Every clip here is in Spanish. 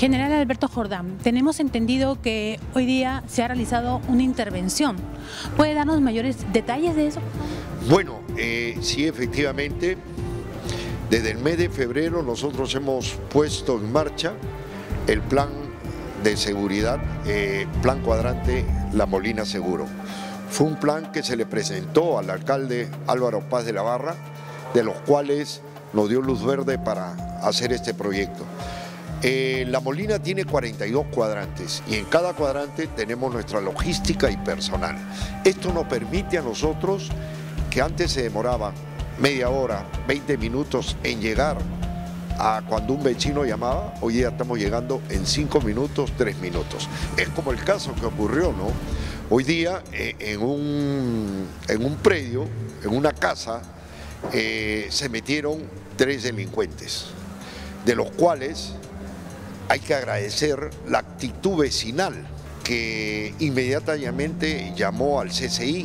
General Alberto Jordán, tenemos entendido que hoy día se ha realizado una intervención. ¿Puede darnos mayores detalles de eso? Bueno, sí, efectivamente, desde el mes de febrero nosotros hemos puesto en marcha el plan de seguridad, plan cuadrante La Molina Seguro. Fue un plan que se le presentó al alcalde Álvaro Paz de la Barra, de los cuales nos dio luz verde para hacer este proyecto. La Molina tiene 42 cuadrantes y en cada cuadrante tenemos nuestra logística y personal. Esto nos permite a nosotros, que antes se demoraba media hora, 20 minutos en llegar a cuando un vecino llamaba, hoy día estamos llegando en 5 minutos, 3 minutos. Es como el caso que ocurrió, ¿no? Hoy día en un predio, en una casa, se metieron 3 delincuentes, de los cuales hay que agradecer la actitud vecinal que inmediatamente llamó al CCI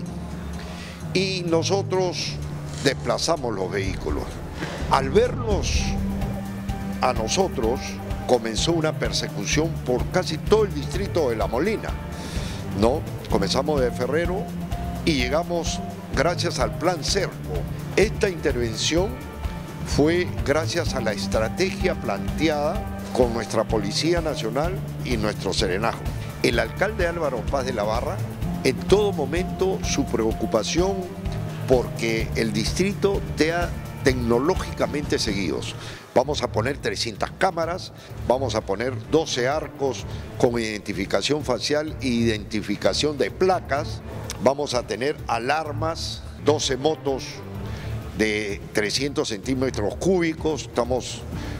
y nosotros desplazamos los vehículos. Al vernos a nosotros comenzó una persecución por casi todo el distrito de La Molina, ¿no? Comenzamos de Ferrero y llegamos gracias al Plan Cerco. Esta intervención fue gracias a la estrategia planteada con nuestra Policía Nacional y nuestro Serenajo. El alcalde Álvaro Paz de la Barra, en todo momento su preocupación porque el distrito sea tecnológicamente seguidos. Vamos a poner 300 cámaras, vamos a poner 12 arcos con identificación facial e identificación de placas, vamos a tener alarmas, 12 motos de 300 centímetros cúbicos, estamos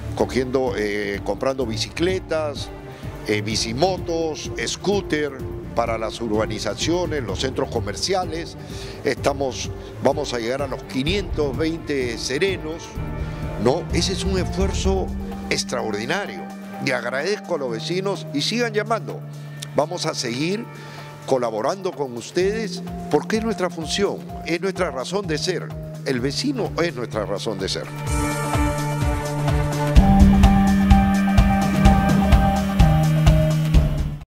comprando bicicletas, bicimotos, scooter para las urbanizaciones, los centros comerciales. Vamos a llegar a los 520 serenos, ¿no? Ese es un esfuerzo extraordinario y agradezco a los vecinos y sigan llamando. Vamos a seguir colaborando con ustedes porque es nuestra función, es nuestra razón de ser. El vecino es nuestra razón de ser.